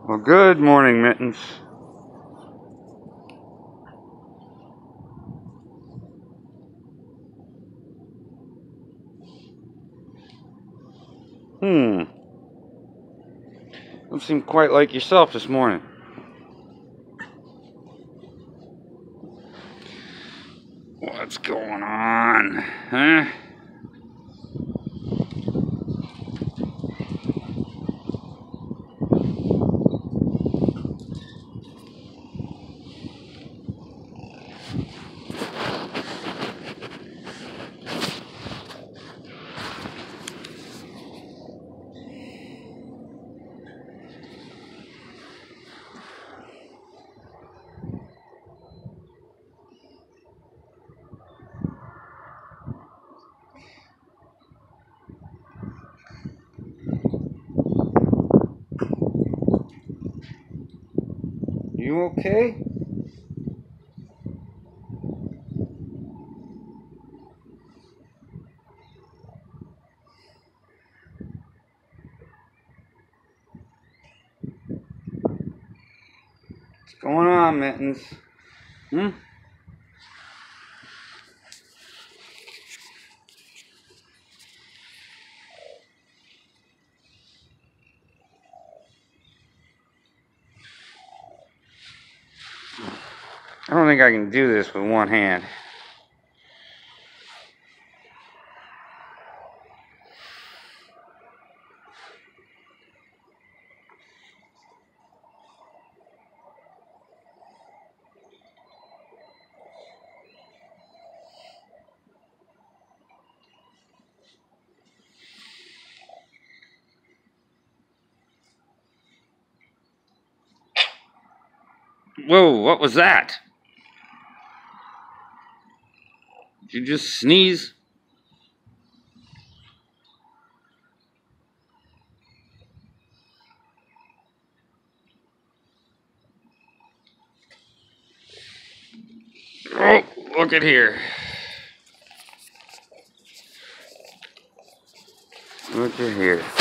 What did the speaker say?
Well, good morning, Mittens. Don't seem quite like yourself this morning. What's going on, huh? You okay? What's going on, Mittens? I don't think I can do this with one hand. Whoa, what was that? Did you just sneeze? Oh, look at here. Look at here.